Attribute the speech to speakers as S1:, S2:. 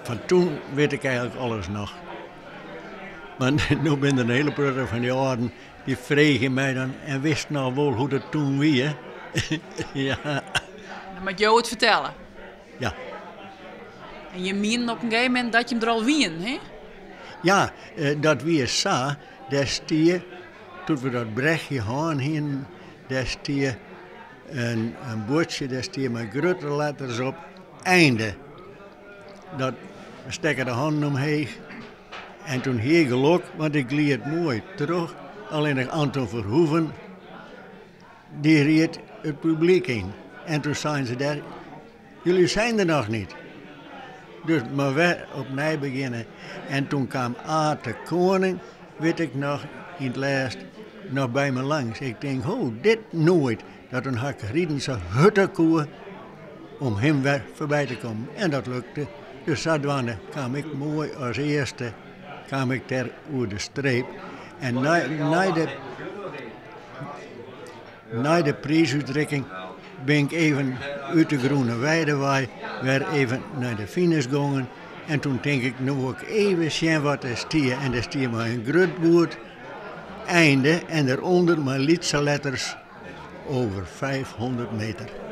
S1: van toen weet ik eigenlijk alles nog. Maar nu ben er een hele brugger van die orden, die vregen mij dan, en wist nou wel hoe dat toen wie, hè? Ja.
S2: Dan moet jou het vertellen.
S1: Ja.
S2: En je meent op een gegeven moment dat je hem er al wien, hè?
S1: Ja, dat wie is zo, daar stier, toen we dat brechtje gaan heen, daar stier een bordje, daar stier met grote letters op, einde. Dat stekken de handen omheen. En toen hier geluk, want ik liet het mooi terug. Alleen nog Anton Verhoeven, die reed het publiek in. En toen zeiden ze daar, jullie zijn er nog niet. Dus maar we opnieuw beginnen. En toen kwam Aad de Koning, weet ik nog, in het laatst, nog bij me langs. Ik denk, oh, dit nooit. Dat een hak rieden ze huttenkoe om hem weer voorbij te komen. En dat lukte. Dus zodoende kwam ik mooi als eerste kwam ik ter over de streep. En na de prijsuitreiking ben ik even uit de Groene Weidewei weer even naar de finish gegaan. En toen denk ik, nu wil ik even zien wat er stier. En er stier maar een groot einde en daaronder maar lietse letters over 500 meter.